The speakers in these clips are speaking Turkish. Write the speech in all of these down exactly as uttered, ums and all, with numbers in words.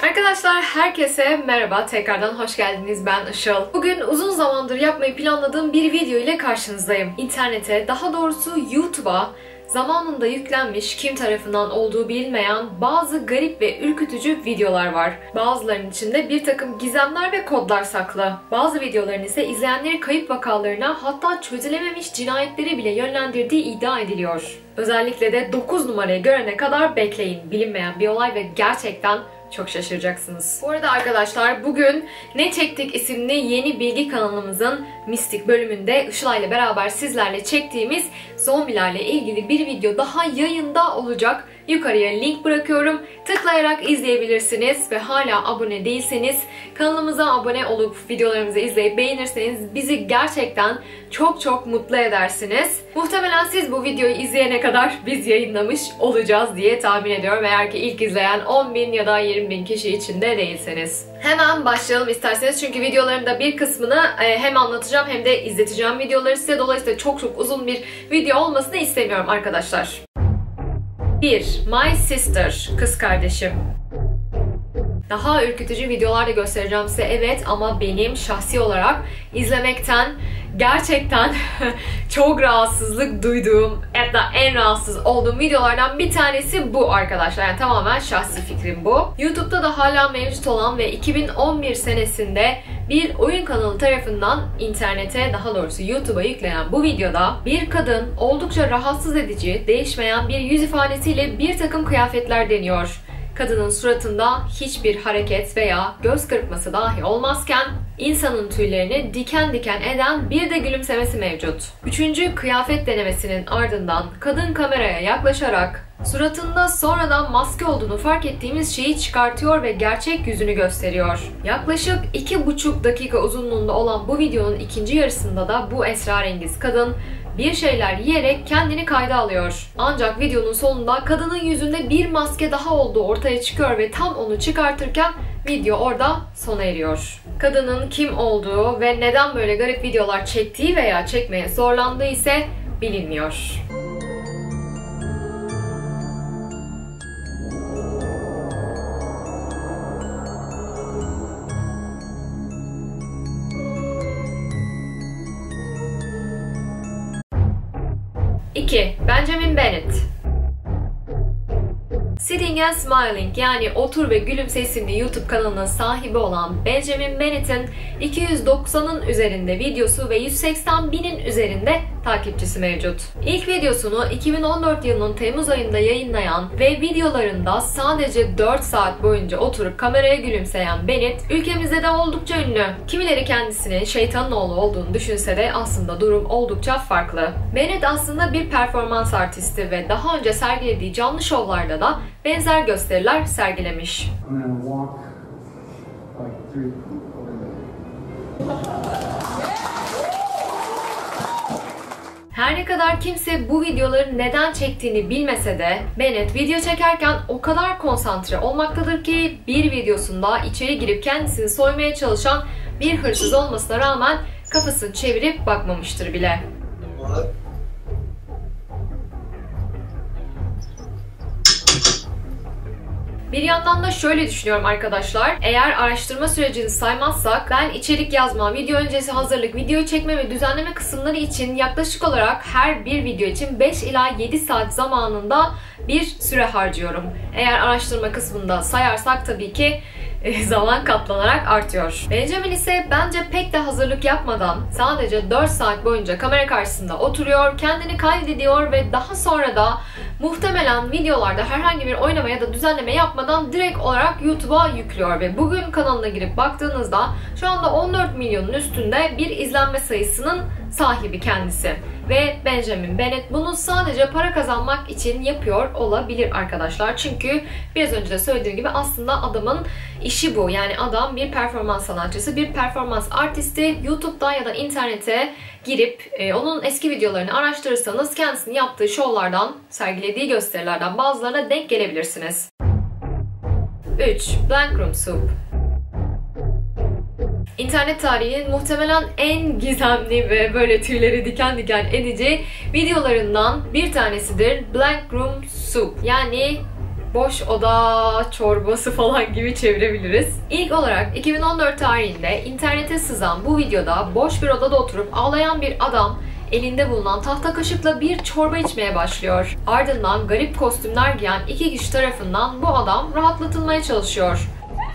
Arkadaşlar herkese merhaba, tekrardan hoş geldiniz. Ben Işıl. Bugün uzun zamandır yapmayı planladığım bir video ile karşınızdayım. İnternete, daha doğrusu YouTube'a zamanında yüklenmiş, kim tarafından olduğu bilinmeyen bazı garip ve ürkütücü videolar var. Bazılarının içinde bir takım gizemler ve kodlar saklı. Bazı videoların ise izleyenleri kayıp vakalarına, hatta çözülememiş cinayetleri bile yönlendirdiği iddia ediliyor. Özellikle de dokuz numarayı görene kadar bekleyin. Bilinmeyen bir olay ve gerçekten çok şaşıracaksınız. Bu arada arkadaşlar, bugün Ne Çektik isimli yeni bilgi kanalımızın mistik bölümünde Işılay ile beraber sizlerle çektiğimiz zombilerle ilgili bir video daha yayında olacak. Yukarıya link bırakıyorum. Tıklayarak izleyebilirsiniz ve hala abone değilseniz kanalımıza abone olup videolarımızı izleyip beğenirseniz bizi gerçekten çok çok mutlu edersiniz. Muhtemelen siz bu videoyu izleyene kadar biz yayınlamış olacağız diye tahmin ediyorum. Eğer ki ilk izleyen on bin ya da yirmi bin kişi içinde değilseniz. Hemen başlayalım isterseniz, çünkü videolarımda bir kısmını hem anlatacağım hem de izleteceğim videoları size. Dolayısıyla çok çok uzun bir video olmasını istemiyorum arkadaşlar. bir. My Sister, kız kardeşim. Daha ürkütücü videolar da göstereceğim size, evet, ama benim şahsi olarak izlemekten gerçekten çok rahatsızlık duyduğum, hatta en rahatsız olduğum videolardan bir tanesi bu arkadaşlar. Yani tamamen şahsi fikrim bu. YouTube'da da hala mevcut olan ve iki bin on bir senesinde bir oyun kanalı tarafından internete, daha doğrusu YouTube'a yüklenen bu videoda bir kadın oldukça rahatsız edici, değişmeyen bir yüz ifadesiyle bir takım kıyafetler deniyor. Kadının suratında hiçbir hareket veya göz kırpması dahi olmazken insanın tüylerini diken diken eden bir de gülümsemesi mevcut. Üçüncü kıyafet denemesinin ardından kadın kameraya yaklaşarak suratında sonradan maske olduğunu fark ettiğimiz şeyi çıkartıyor ve gerçek yüzünü gösteriyor. Yaklaşık iki buçuk dakika uzunluğunda olan bu videonun ikinci yarısında da bu esrarengiz kadın bir şeyler yiyerek kendini kayda alıyor. Ancak videonun sonunda kadının yüzünde bir maske daha olduğu ortaya çıkıyor ve tam onu çıkartırken video orada sona eriyor. Kadının kim olduğu ve neden böyle garip videolar çektiği veya çekmeye zorlandığı ise bilinmiyor. iki. Benjamin Bennett. Sitting and Smiling, yani Otur ve Gülümse isimli YouTube kanalının sahibi olan Benjamin Bennett'in iki yüz doksanın üzerinde videosu ve yüz seksen binin üzerinde takipçisi mevcut. İlk videosunu iki bin on dört yılının Temmuz ayında yayınlayan ve videolarında sadece dört saat boyunca oturup kameraya gülümseyen Bennett ülkemizde de oldukça ünlü. Kimileri kendisinin şeytanın oğlu olduğunu düşünse de aslında durum oldukça farklı. Bennett aslında bir performans artisti ve daha önce sergilediği canlı şovlarda da benzer gösteriler sergilemiş. Her ne kadar kimse bu videoları neden çektiğini bilmese de Bennett video çekerken o kadar konsantre olmaktadır ki bir videosunda içeri girip kendisini soymaya çalışan bir hırsız olmasına rağmen kafasını çevirip bakmamıştır bile. Bir yandan da şöyle düşünüyorum arkadaşlar. Eğer araştırma sürecini saymazsak ben içerik yazma, video öncesi hazırlık, video çekme ve düzenleme kısımları için yaklaşık olarak her bir video için beş ila yedi saat zamanında bir süre harcıyorum. Eğer araştırma kısmında sayarsak tabii ki zaman katlanarak artıyor. Benjamin ise bence pek de hazırlık yapmadan sadece dört saat boyunca kamera karşısında oturuyor, kendini kaydediyor ve daha sonra da muhtemelen videolarda herhangi bir oynama ya da düzenleme yapmadan direkt olarak YouTube'a yüklüyor ve bugün kanalına girip baktığınızda şu anda on dört milyonun üstünde bir izlenme sayısının sahibi kendisi. Ve Benjamin Bennett bunu sadece para kazanmak için yapıyor olabilir arkadaşlar. Çünkü biraz önce de söylediğim gibi aslında adamın işi bu. Yani adam bir performans sanatçısı, bir performans artisti. YouTube'da ya da internete girip e, onun eski videolarını araştırırsanız kendisinin yaptığı şovlardan, sergilediği gösterilerden bazılarına denk gelebilirsiniz. üç. Blank Room Soup. İnternet tarihinin muhtemelen en gizemli ve böyle tüyleri diken diken edici videolarından bir tanesidir Blank Room Soup. Yani boş oda çorbası falan gibi çevirebiliriz. İlk olarak iki bin on dört tarihinde internete sızan bu videoda boş bir odada oturup ağlayan bir adam elinde bulunan tahta kaşıkla bir çorba içmeye başlıyor. Ardından garip kostümler giyen iki kişi tarafından bu adam rahatlatılmaya çalışıyor.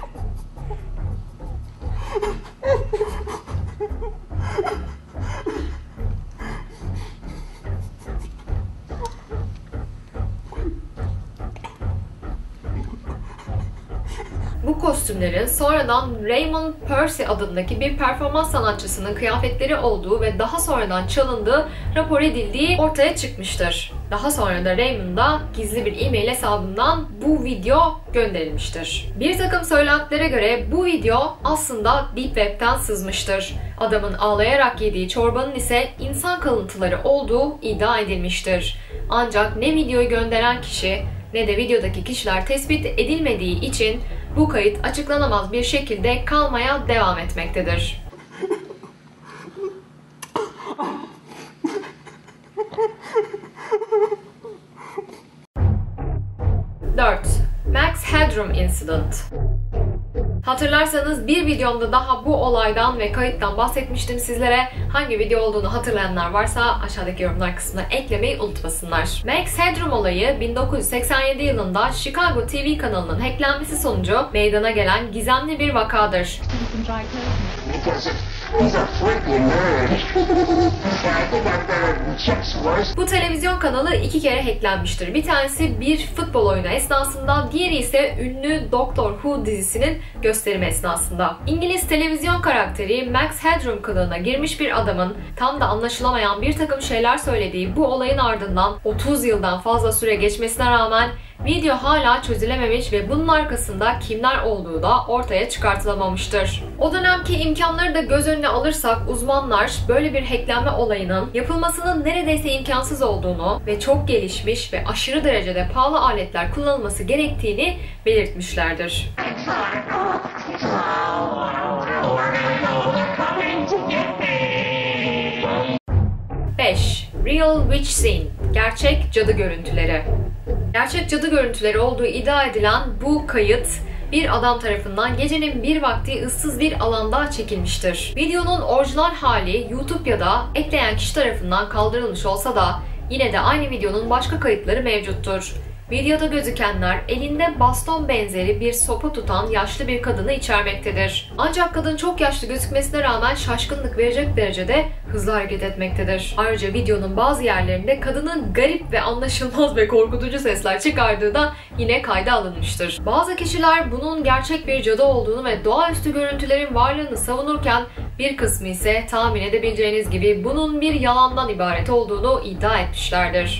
Bu kostümlerin sonradan Raymond Percy adındaki bir performans sanatçısının kıyafetleri olduğu ve daha sonradan çalındığı rapor edildiği ortaya çıkmıştır. Daha sonra da Raymond'a gizli bir e-mail hesabından bu video gönderilmiştir. Bir takım söylentilere göre bu video aslında Deep Web'ten sızmıştır. Adamın ağlayarak yediği çorbanın ise insan kalıntıları olduğu iddia edilmiştir. Ancak ne videoyu gönderen kişi ne de videodaki kişiler tespit edilmediği için bu kayıt açıklanamaz bir şekilde kalmaya devam etmektedir. dört. Max Headroom Incident. Hatırlarsanız bir videomda daha bu olaydan ve kayıttan bahsetmiştim sizlere. Hangi video olduğunu hatırlayanlar varsa aşağıdaki yorumlar kısmına eklemeyi unutmasınlar. Max Headroom olayı bin dokuz yüz seksen yedi yılında Chicago T V kanalının hacklenmesi sonucu meydana gelen gizemli bir vakadır. Bu televizyon kanalı iki kere hacklenmiştir. Bir tanesi bir futbol oyunu esnasında, diğeri ise ünlü Doctor Who dizisinin gösterimi esnasında. İngiliz televizyon karakteri Max Headroom kılığına girmiş bir adamın tam da anlaşılamayan bir takım şeyler söylediği bu olayın ardından otuz yıldan fazla süre geçmesine rağmen video hala çözülememiş ve bunun arkasında kimler olduğu da ortaya çıkartılamamıştır. O dönemki imkanları da göz önüne alırsak uzmanlar böyle bir hacklenme olayının yapılmasının neredeyse imkansız olduğunu ve çok gelişmiş ve aşırı derecede pahalı aletler kullanılması gerektiğini belirtmişlerdir. beş. Real Witch Scene. Gerçek cadı görüntüleri. Gerçek cadı görüntüleri olduğu iddia edilen bu kayıt bir adam tarafından gecenin bir vakti ıssız bir alanda çekilmiştir. Videonun orijinal hali YouTube'da ekleyen kişi tarafından kaldırılmış olsa da yine de aynı videonun başka kayıtları mevcuttur. Videoda gözükenler elinde baston benzeri bir sopa tutan yaşlı bir kadını içermektedir. Ancak kadın çok yaşlı gözükmesine rağmen şaşkınlık verecek derecede hızlı hareket etmektedir. Ayrıca videonun bazı yerlerinde kadının garip ve anlaşılmaz ve korkutucu sesler çıkardığı da yine kayda alınmıştır. Bazı kişiler bunun gerçek bir cadı olduğunu ve doğaüstü görüntülerin varlığını savunurken bir kısmı ise tahmin edebileceğiniz gibi bunun bir yalandan ibaret olduğunu iddia etmişlerdir.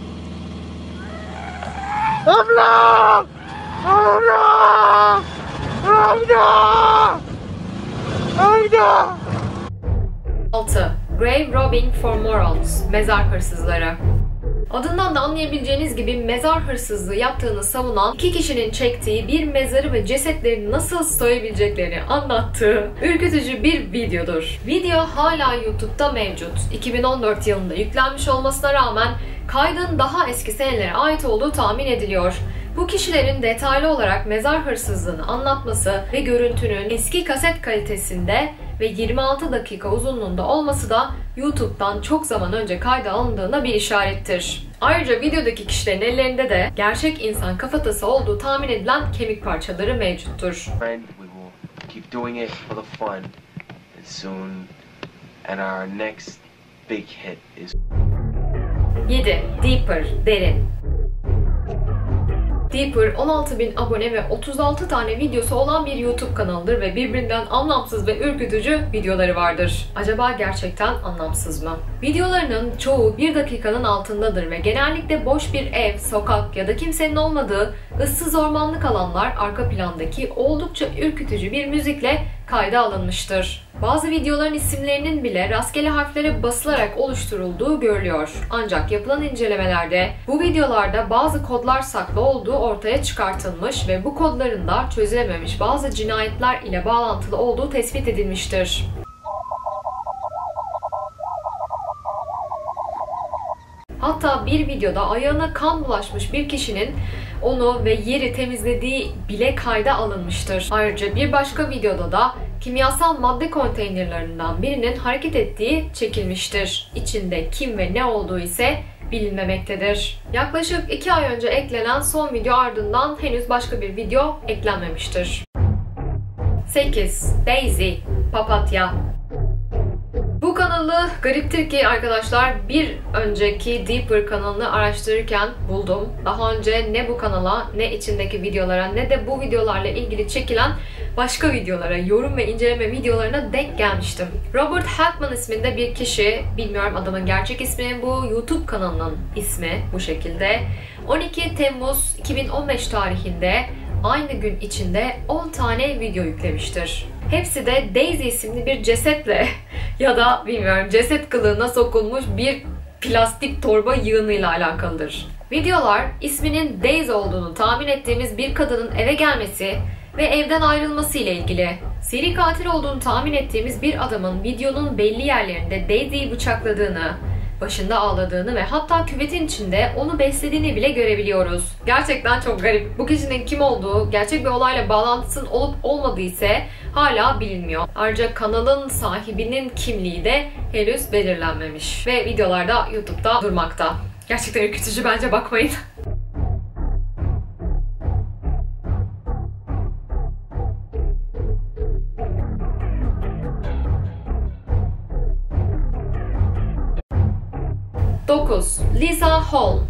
Abla! Abla! Abla! Abla! altı. Grave Robbing for Morons. Mezar hırsızları. Adından da anlayabileceğiniz gibi mezar hırsızlığı yaptığını savunan iki kişinin çektiği bir mezarı ve cesetleri nasıl soyabileceklerini anlattığı ürkütücü bir videodur. Video hala YouTube'da mevcut. iki bin on dört yılında yüklenmiş olmasına rağmen kaydın daha eski senelere ait olduğu tahmin ediliyor. Bu kişilerin detaylı olarak mezar hırsızlığını anlatması ve görüntünün eski kaset kalitesinde ve yirmi altı dakika uzunluğunda olması da YouTube'dan çok zaman önce kayda alındığına bir işarettir. Ayrıca videodaki kişilerin ellerinde de gerçek insan kafatası olduğu tahmin edilen kemik parçaları mevcuttur. yedi. Deeper, derin. Deeper on altı bin abone ve otuz altı tane videosu olan bir YouTube kanalıdır ve birbirinden anlamsız ve ürkütücü videoları vardır. Acaba gerçekten anlamsız mı? Videolarının çoğu bir dakikanın altındadır ve genellikle boş bir ev, sokak ya da kimsenin olmadığı ıssız ormanlık alanlar arka plandaki oldukça ürkütücü bir müzikle kayda alınmıştır. Bazı videoların isimlerinin bile rastgele harflere basılarak oluşturulduğu görülüyor. Ancak yapılan incelemelerde bu videolarda bazı kodlar saklı olduğu ortaya çıkartılmış ve bu kodların da çözülememiş bazı cinayetler ile bağlantılı olduğu tespit edilmiştir. Hatta bir videoda ayağına kan bulaşmış bir kişinin onu ve yeri temizlediği bile kayda alınmıştır. Ayrıca bir başka videoda da kimyasal madde konteynerlerinden birinin hareket ettiği çekilmiştir. İçinde kim ve ne olduğu ise bilinmemektedir. Yaklaşık iki ay önce eklenen son video ardından henüz başka bir video eklenmemiştir. sekiz. Daisy, papatya. Bu kanalı gariptir ki arkadaşlar bir önceki Deeper kanalını araştırırken buldum. Daha önce ne bu kanala, ne içindeki videolara, ne de bu videolarla ilgili çekilen başka videolara, yorum ve inceleme videolarına denk gelmiştim. Robert Hackman isminde bir kişi, bilmiyorum adamın gerçek ismi, bu YouTube kanalının ismi bu şekilde. on iki Temmuz iki bin on beş tarihinde aynı gün içinde on tane video yüklemiştir. Hepsi de Daisy isimli bir cesetle ya da bilmiyorum ceset kılığına sokulmuş bir plastik torba yığınıyla alakalıdır. Videolar isminin Daisy olduğunu tahmin ettiğimiz bir kadının eve gelmesi ve evden ayrılması ile ilgili. Seri katil olduğunu tahmin ettiğimiz bir adamın videonun belli yerlerinde Daisy'yi bıçakladığını, başında ağladığını ve hatta küvetin içinde onu beslediğini bile görebiliyoruz. Gerçekten çok garip. Bu kişinin kim olduğu, gerçek bir olayla bağlantısının olup olmadığı ise hala bilinmiyor. Ayrıca kanalın sahibinin kimliği de henüz belirlenmemiş. Ve videolarda YouTube'da durmakta. Gerçekten ürkütücü, bence bakmayın. dokuz. Lisa Holm.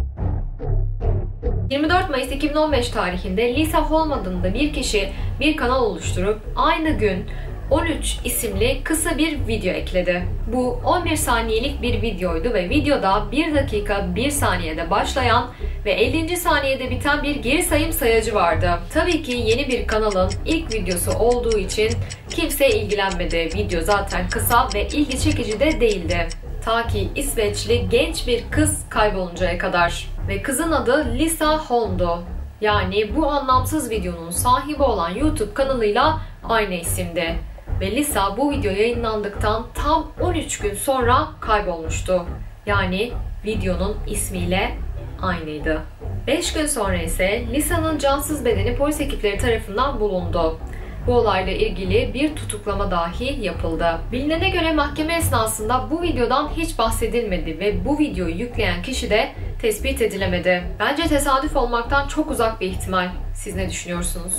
yirmi dört Mayıs iki bin on beş tarihinde Lisa Holm adında bir kişi bir kanal oluşturup aynı gün on üç isimli kısa bir video ekledi. Bu on bir saniyelik bir videoydu ve videoda bir dakika bir saniyede başlayan ve ellinci saniyede biten bir geri sayım sayacı vardı. Tabii ki yeni bir kanalın ilk videosu olduğu için kimse ilgilenmedi. Video zaten kısa ve ilgi çekici de değildi. Ta ki İsveçli genç bir kız kayboluncaya kadar. Ve kızın adı Lisa Holm'du. Yani bu anlamsız videonun sahibi olan YouTube kanalıyla aynı isimdi. Ve Lisa bu video yayınlandıktan tam on üç gün sonra kaybolmuştu. Yani videonun ismiyle aynıydı. beş gün sonra ise Lisa'nın cansız bedeni polis ekipleri tarafından bulundu. Bu olayla ilgili bir tutuklama dahi yapıldı. Bilinene göre mahkeme esnasında bu videodan hiç bahsedilmedi ve bu videoyu yükleyen kişi de tespit edilemedi. Bence tesadüf olmaktan çok uzak bir ihtimal. Siz ne düşünüyorsunuz?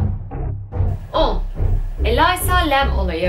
on. Elisa Lam olayı.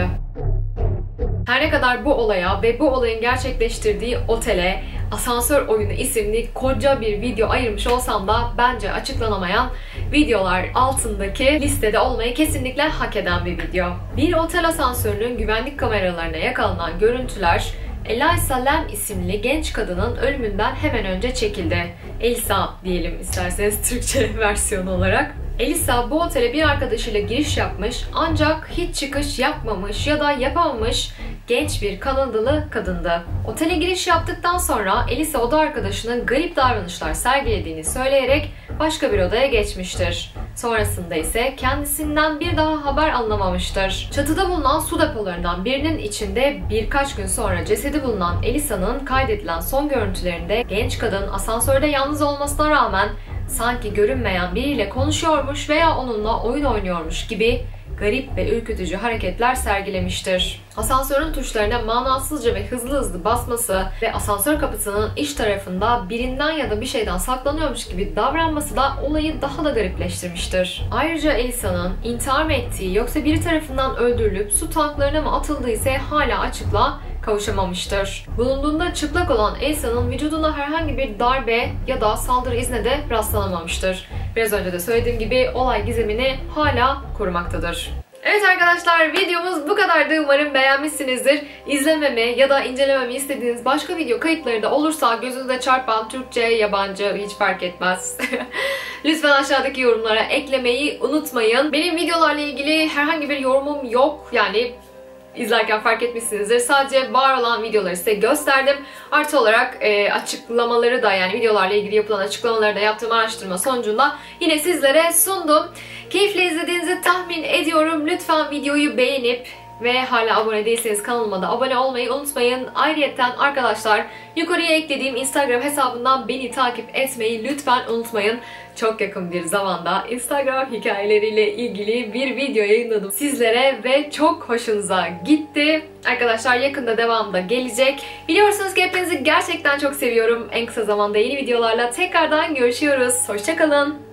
Her ne kadar bu olaya ve bu olayın gerçekleştirdiği otele Asansör Oyunu isimli koca bir video ayırmış olsam da bence açıklanamayan videolar altındaki listede olmayı kesinlikle hak eden bir video. Bir otel asansörünün güvenlik kameralarına yakalanan görüntüler Elisa Lam isimli genç kadının ölümünden hemen önce çekildi. Elisa diyelim isterseniz Türkçe versiyonu olarak. Elisa bu otele bir arkadaşıyla giriş yapmış ancak hiç çıkış yapmamış ya da yapamamış genç bir Kanadalı kadındı. Otele giriş yaptıktan sonra Elisa oda arkadaşının garip davranışlar sergilediğini söyleyerek başka bir odaya geçmiştir. Sonrasında ise kendisinden bir daha haber alınamamıştır. Çatıda bulunan su depolarından birinin içinde birkaç gün sonra cesedi bulunan Elisa'nın kaydedilen son görüntülerinde genç kadın asansörde yalnız olmasına rağmen sanki görünmeyen biriyle konuşuyormuş veya onunla oyun oynuyormuş gibi garip ve ürkütücü hareketler sergilemiştir. Asansörün tuşlarına manasızca ve hızlı hızlı basması ve asansör kapısının iç tarafında birinden ya da bir şeyden saklanıyormuş gibi davranması da olayı daha da garipleştirmiştir. Ayrıca Elisa'nın intihar mı ettiği yoksa biri tarafından öldürülüp su tanklarına mı atıldığı ise hala açıklığa kavuşamamıştır. Bulunduğunda çıplak olan Elisa'nın vücuduna herhangi bir darbe ya da saldırı izine de rastlanamamıştır. Biraz önce de söylediğim gibi olay gizemini hala korumaktadır. Evet arkadaşlar, videomuz bu kadardı. Umarım beğenmişsinizdir. İzlememi ya da incelememi istediğiniz başka video kayıtları da olursa gözünüze çarpan Türkçe, yabancı hiç fark etmez. Lütfen aşağıdaki yorumlara eklemeyi unutmayın. Benim videolarla ilgili herhangi bir yorumum yok. Yani İzlerken fark etmişsinizdir. Sadece var olan videoları size gösterdim. Artı olarak e, açıklamaları da, yani videolarla ilgili yapılan açıklamaları da yaptığım araştırma sonucunda yine sizlere sundum. Keyifle izlediğinizi tahmin ediyorum. Lütfen videoyu beğenip ve hala abone değilseniz kanalıma da abone olmayı unutmayın. Ayrıyeten arkadaşlar yukarıya eklediğim Instagram hesabından beni takip etmeyi lütfen unutmayın. çok yakın bir zamanda Instagram hikayeleriyle ilgili bir video yayınladım sizlere ve çok hoşunuza gitti. Arkadaşlar yakında devamı da gelecek. Biliyorsunuz ki hepinizi gerçekten çok seviyorum. En kısa zamanda yeni videolarla tekrardan görüşüyoruz. Hoşça kalın.